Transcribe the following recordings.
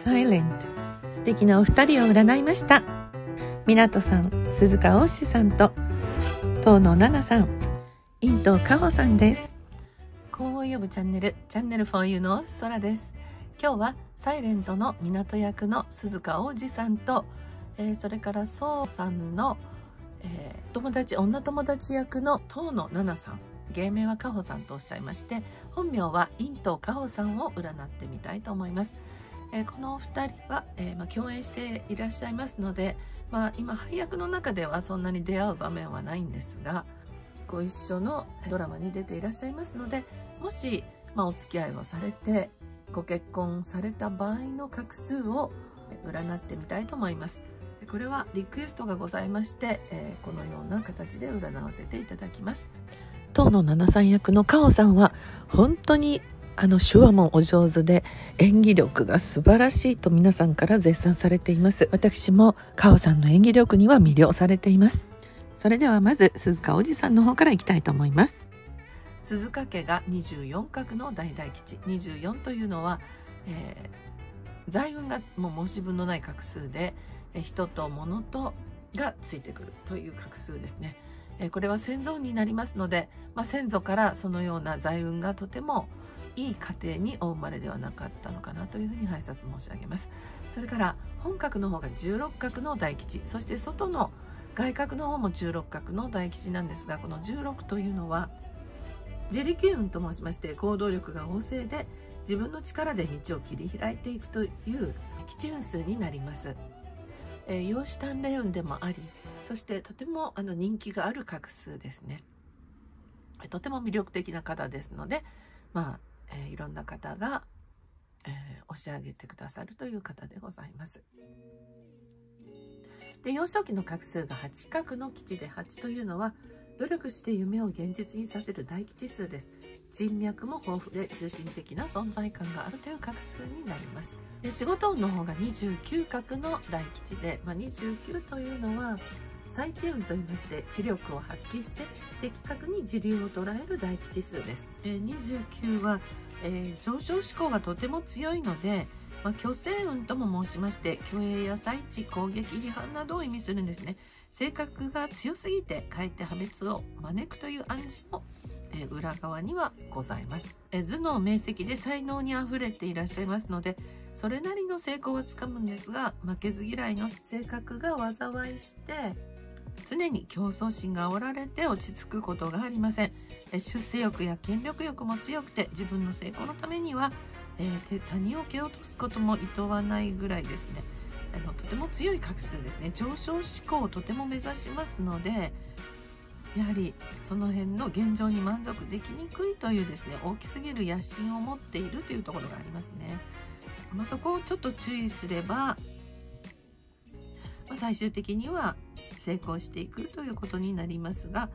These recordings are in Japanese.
サイレント。素敵なお二人を占いました。湊さん、鈴鹿大志さんと遠野奈々さん、印東佳穂さんです。幸運を呼ぶチャンネル for you の空です。今日はサイレントの湊役の鈴鹿大志さんと、それからそうさんの、女友達役の遠野奈々さん、芸名は佳穂さんとおっしゃいまして、本名は印東佳穂さんを占ってみたいと思います。このお二人は、共演していらっしゃいますので、今配役の中ではそんなに出会う場面はないんですが、ご一緒のドラマに出ていらっしゃいますので、もし、お付き合いをされてご結婚された場合の画数を占ってみたいと思います。これはリクエストがございまして、このような形で占わせていただきます。遠野奈々さん役の佳穂さんは本当に手話もお上手で演技力が素晴らしいと皆さんから絶賛されています。私も佳穂さんの演技力には魅了されています。それではまず鈴鹿おじさんの方からいきたいと思います。鈴鹿家が24画の大大吉。24というのは、財運がもう申し分のない画数で、人と物とがついてくるという画数ですね。これは先祖になりますので、先祖からそのような財運がとてもいい家庭にお生まれではなかったのかなというふうに拝察申し上げます。それから本格の方が16画の大吉、そして外の外角の方も16画の大吉なんですが、この16というのは自力運と申しまして、行動力が旺盛で自分の力で道を切り開いていくという吉運数になります。養子鍛錬運でもあり、そしてとても人気がある画数ですね。とても魅力的な方ですので、いろんな方が、押し上げてくださるという方でございます。で、幼少期の画数が8画の吉で、8というのは努力して夢を現実にさせる大吉数です。人脈も豊富で中心的な存在感があるという画数になります。で、仕事運の方が29画の大吉で、29というのは最地運といいまして、知力を発揮して的確に時流を捉える大吉数です。29は、上昇志向がとても強いので、虚勢運とも申しまして、虚栄や最地、攻撃、批判などを意味するんですね。性格が強すぎてかえって破滅を招くという暗示も、裏側にはございます。頭脳明晰で才能にあふれていらっしゃいますので、それなりの成功はつかむんですが、負けず嫌いの性格が災いして常に競争心が煽られて落ち着くことがありません。出世欲や権力欲も強くて、自分の成功のためには、他人を蹴落とすことも厭わないぐらいですね。とても強い画数ですね。上昇志向をとても目指しますので、やはりその辺の現状に満足できにくいというですね、大きすぎる野心を持っているというところがありますね。そこをちょっと注意すれば、最終的には成功していくということになりますが、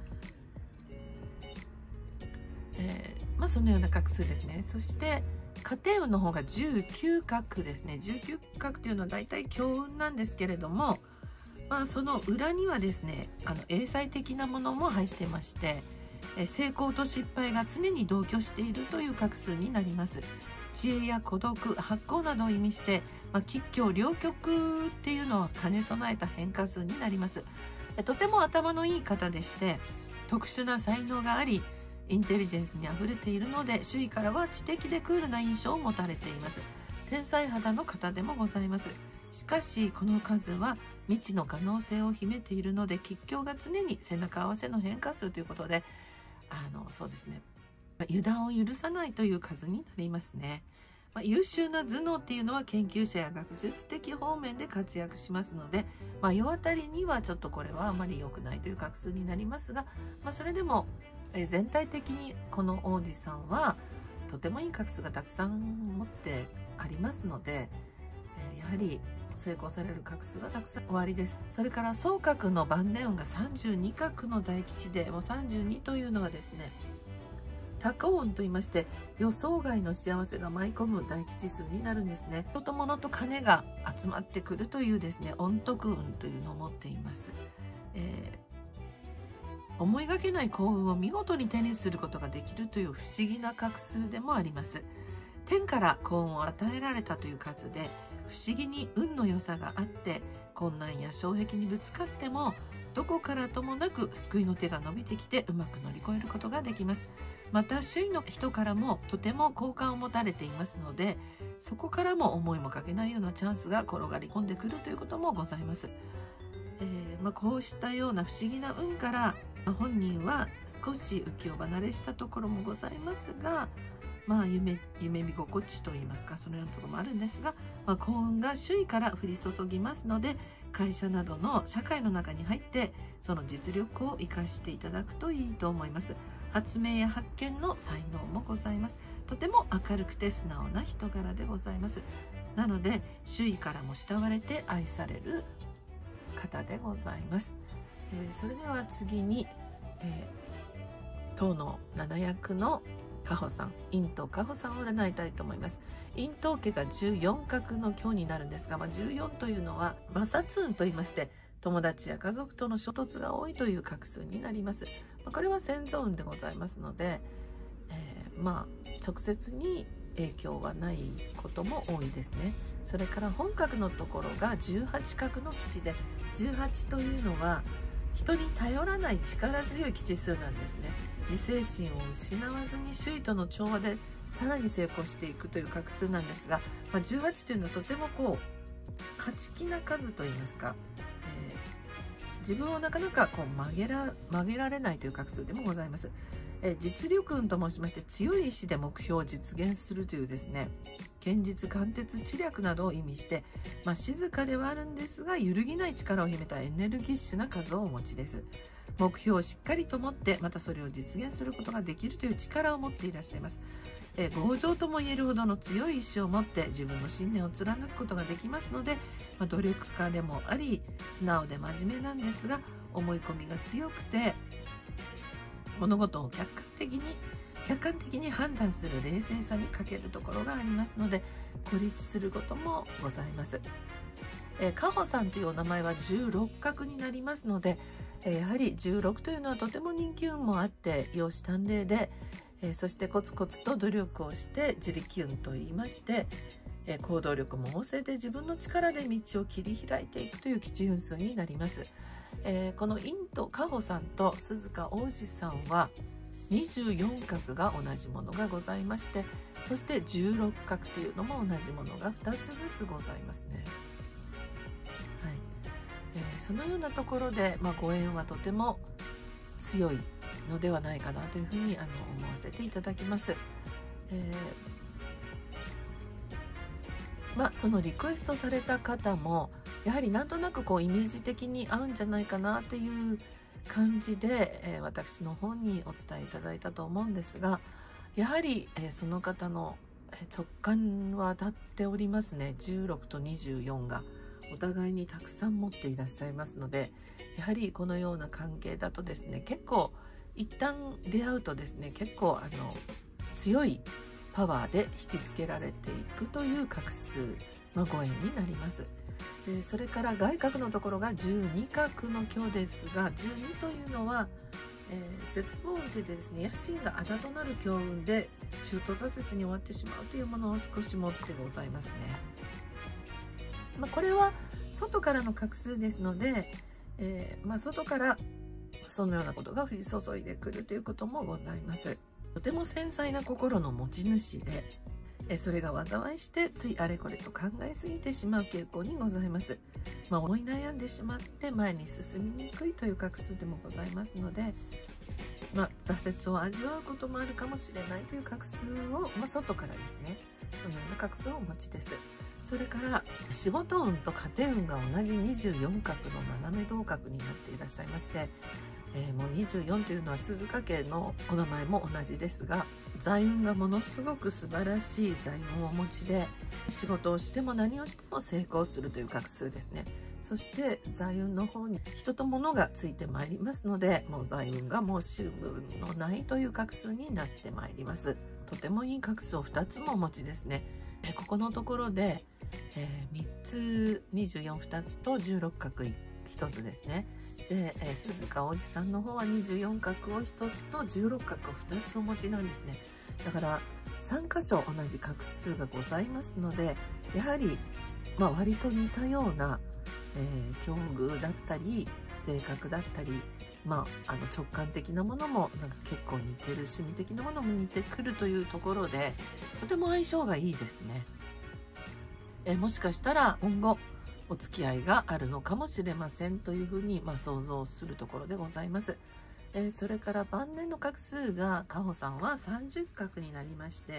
そのような画数ですね。そして家庭運の方が19画ですね。19画というのはだいたい強運なんですけれども、その裏にはですね、英才的なものも入ってまして、成功と失敗が常に同居しているという画数になります。知恵や孤独、発行などを意味して、吉凶両極っていうのは兼ね備えた変化数になります。とても頭のいい方でして、特殊な才能があり、インテリジェンスにあふれているので、周囲からは知的でクールな印象を持たれています。天才肌の方でもございます。しかしこの数は未知の可能性を秘めているので、吉凶が常に背中合わせの変化数ということで、そうですね、油断を許さないという数になりますね。優秀な頭脳っていうのは研究者や学術的方面で活躍しますので、世当たりにはちょっとこれはあまり良くないという画数になりますが、それでも全体的にこの王子さんはとてもいい画数がたくさん持ってありますので、やはり成功される画数がたくさんおありです。それから総画の晩年運が32画の大吉で、もう32というのはですね、多幸運と言いまして、予想外の幸せが舞い込む大吉数になるんですね。人と物と金が集まってくるというですね、恩徳運というのを持っています。思いがけない幸運を見事に手にすることができるという不思議な画数でもあります。天から幸運を与えられたという数で、 不思議に運の良さがあって、困難や障壁にぶつかってもどこからともなく救いの手が伸びてきてうまく乗り越えることができます。また周囲の人からもとても好感を持たれていますので、そこからも思いもかけないようなチャンスが転がり込んでくるということもございます。こうしたような不思議な運から本人は少し浮世離れしたところもございますが、夢見心地といいますか、そのようなところもあるんですが、幸運が周囲から降り注ぎますので、会社などの社会の中に入ってその実力を生かしていただくといいと思います。発明や発見の才能もございます。とても明るくて素直な人柄でございます。なので周囲からも慕われて愛される方でございます。それでは次に、唐の七役のカホさん、陰とカホさんを占いたいと思います。陰と家が14画の今日になるんですが、14というのは摩擦運と言いまして、友達や家族との衝突が多いという画数になります。これは先祖運でございますので、直接に影響はないことも多いですね。それから本格のところが18画の吉で、18というのは人に頼らない力強い吉数なんですね。自制心を失わずに周囲との調和でさらに成功していくという画数なんですが、18というのはとても勝ち気な数といいますか、自分をなかなか曲げられないという画数でもございます。実力運と申しまして、強い意志で目標を実現するというですね、堅実貫徹知略などを意味して、静かではあるんですが揺るぎない力を秘めたエネルギッシュな数をお持ちです。目標をしっかりと持って、またそれを実現することができるという力を持っていらっしゃいます。強情とも言えるほどの強い意志を持って自分の信念を貫くことができますので、努力家でもあり素直で真面目なんですが、思い込みが強くて物事を客観的に判断する冷静さに欠けるところがありますので、孤立することもございます。カホさんというお名前は16画になりますので、やはり16というのはとても人気運もあって容姿端麗で、そしてコツコツと努力をして自力運といいまして、行動力も旺盛で自分の力で道を切り開いていくという吉運数になります。この陰とカホさんと鈴鹿央士さんは24画が同じものがございまして、そして16画というのも同じものが2つずつございますね。そのようなところで、ご縁はとても強いのではないかなというふうに思わせていただきます。そのリクエストされた方もやはりなんとなくイメージ的に合うんじゃないかなという感じで、私の方にお伝えいただいたと思うんですが、やはり、その方の直感は当たっておりますね。16と24がお互いにたくさん持っていらっしゃいますので、やはりこのような関係だとですね、結構一旦出会うとですね、結構強いパワーで引きつけられていくという画数、ご縁になります。それから外角のところが12画の今日ですが、12というのは、絶望運でですね、野心があだとなる強運で中途挫折に終わってしまうというものを少し持ってございますね。これは外からの画数ですので、外からそのようなことが降り注いでくるということもございます。とても繊細な心の持ち主で、それが災いしてついあれこれと考えすぎてしまう傾向にございます。思い悩んでしまって前に進みにくいという画数でもございますので、挫折を味わうこともあるかもしれないという画数を、外からですね、そのような画数をお持ちです。それから仕事運と家庭運が同じ24画の斜め同角になっていらっしゃいまして、もう24というのは鈴鹿家のお名前も同じですが、財運がものすごく素晴らしい財運をお持ちで、仕事をしても何をしても成功するという画数ですね。そして財運の方に人と物がついてまいりますので、もう財運が申し分のないという画数になってまいります。とてもいい画数を2つもお持ちですね。ここのところで、3つ242つと16画1つですね。で、鈴鹿央士さんの方は24画を1つと16画を2つお持ちなんですね。だから3箇所同じ画数がございますので、やはり割と似たような、境遇だったり性格だったり、直感的なものもなんか結構似てる、趣味的なものも似てくるというところで、とても相性がいいですね。もしかしたら今後お付き合いがあるのかもしれませんというふうに、想像するところでございます。それから晩年の画数がカホさんは30画になりまして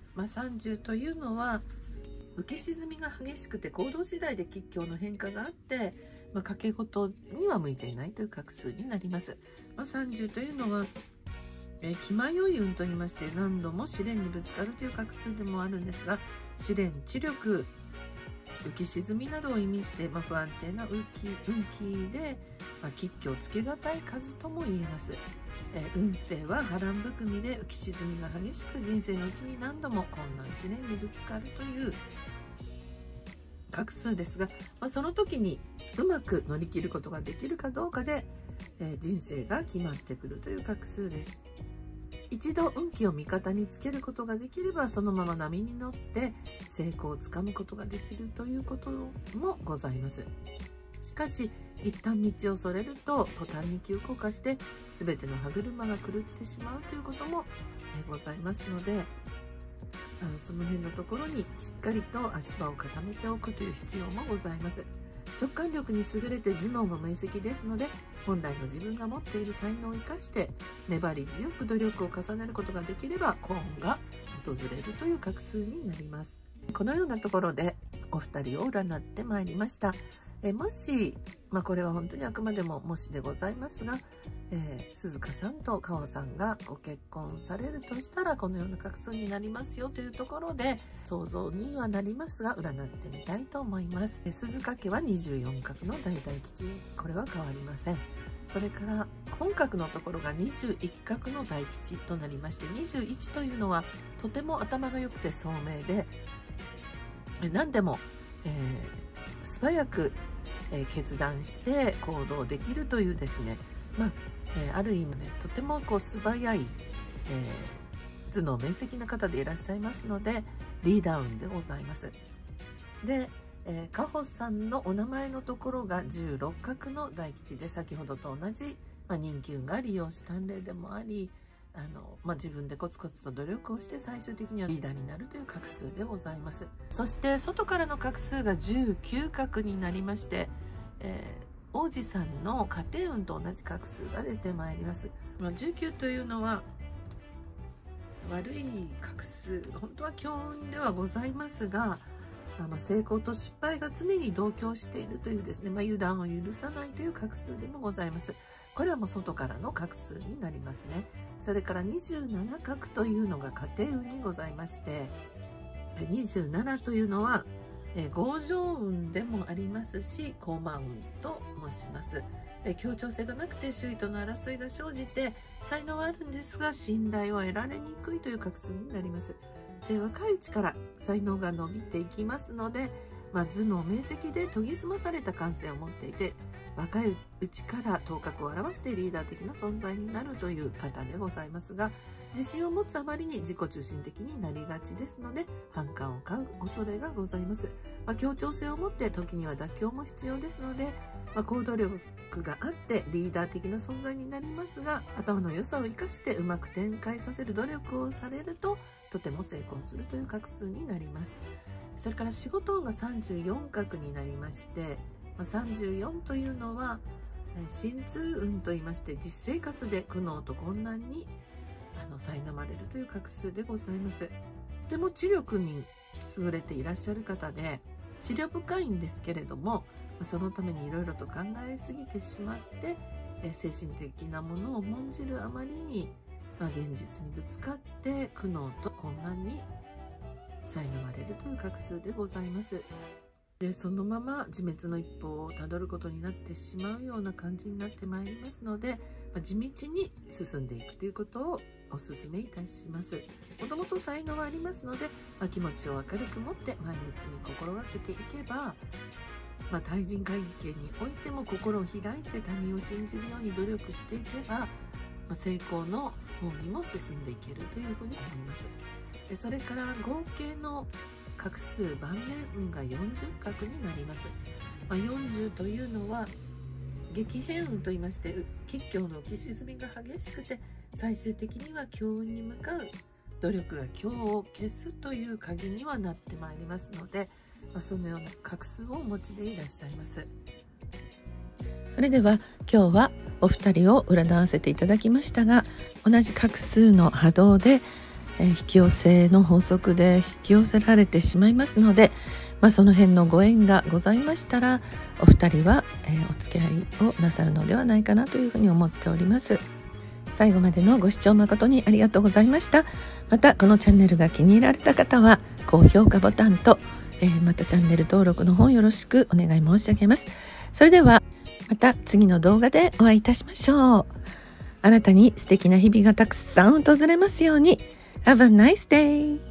、30というのは浮き沈みが激しくて行動次第で吉凶の変化があって、掛け事には向いていないという画数になります。30というのは気迷い運といいまして、何度も試練にぶつかるという画数でもあるんですが、試練、知力、浮き沈みなどを意味して、不安定な運気で、吉凶つけがたい数とも言えます。運勢は波乱含みで浮き沈みが激しく、人生のうちに何度も困難試練にぶつかるという画数ですが、その時にうまく乗り切ることができるかどうかで、人生が決まってくるという画数です。一度運気を味方につけることができれば、そのまま波に乗って成功をつかむことができるということもございます。しかし一旦道をそれると途端に急降下して全ての歯車が狂ってしまうということもございますので、その辺のところにしっかりと足場を固めておくという必要もございます。直感力に優れて頭脳も明晰ですので、本来の自分が持っている才能を生かして粘り強く努力を重ねることができれば幸運が訪れるという画数になります。このようなところでお二人を占ってまいりました。もし、これは本当にあくまでももしでございますが、鈴鹿さんとカホさんがご結婚されるとしたらこのような画数になりますよというところで、想像にはなりますが占ってみたいと思います。鈴鹿家は24画の大大吉、これは変わりません。それから本格のところが21画の大吉となりまして、21というのはとても頭が良くて聡明で、何でも、素早く決断して行動できるというですね、ある意味ね、とても素早い、頭脳明晰な方でいらっしゃいますので、リーダー運でございます。で、カホさんのお名前のところが16画の大吉で、先ほどと同じ、人気運が利用した例でもあり、自分でコツコツと努力をして最終的にはリーダーになるという画数でございます。そして外からの画数が19画になりまして、王子さんの家庭運と同じ画数が出てまいります。19というのは悪い画数、本当は強運ではございますが、成功と失敗が常に同居しているというですね、油断を許さないという画数でもございます。これはもう外からの画数になりますね。それから27画というのが家庭運にございまして、27というのは強情運でもありますし、高慢運と申します。協調性がなくて周囲との争いが生じて、才能はあるんですが信頼を得られにくいという画数になります。若いうちから才能が伸びていきますので、頭脳明晰で研ぎ澄まされた感性を持っていて、若いうちから頭角を現してリーダー的な存在になるという方でございますが、自信を持つあまりに自己中心的になりがちですので、反感を買う恐れがございます。協調性を持って時には妥協も必要ですので、行動力があってリーダー的な存在になりますが、頭の良さを生かしてうまく展開させる努力をされるととても成功するという画数になります。それから仕事運が34画になりまして、34というのは心痛運といいまして、実生活で苦悩と困難に苛まれるという画数でございます。とても知力に優れていらっしゃる方で、思慮深いんですけれども、そのためにいろいろと考えすぎてしまって、精神的なものを重んじるあまりに、現実にぶつかって苦悩と困難に苛まれるという画数でございます。で、そのまま自滅の一歩をたどることになってしまうような感じになってまいりますので、地道に進んでいくということをお勧めいたします。もともと才能はありますので、気持ちを明るく持って前向きに心がけていけば、対人関係においても心を開いて他人を信じるように努力していけば、成功の方にも進んでいけるというふうに思います。で、それから合計の画数晩年運が40画になります。40というのは激変運といいまして、吉凶の浮き沈みが激しくて、最終的には強運に向かう努力が強を消すという鍵にはなってまいりますので、そのような画数をお持ちでいらっしゃいます。それでは今日はお二人を占わせていただきましたが、同じ画数の波動で引き寄せの法則で引き寄せられてしまいますので、その辺のご縁がございましたら、お二人はお付き合いをなさるのではないかなというふうに思っております。最後までのご視聴誠にありがとうございました。またこのチャンネルが気に入られた方は高評価ボタンと、またチャンネル登録の方よろしくお願い申し上げます。それではまた次の動画でお会いいたしましょう。あなたに素敵な日々がたくさん訪れますように。Have a nice day!